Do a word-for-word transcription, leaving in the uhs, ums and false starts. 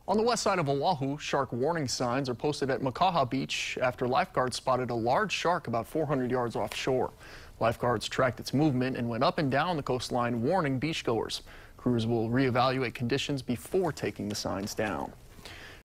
On the west side of Oahu, shark warning signs are posted at Makaha Beach after lifeguards spotted a large shark about four hundred yards offshore. Lifeguards tracked its movement and went up and down the coastline, warning beachgoers. Crews will reevaluate conditions before taking the signs down.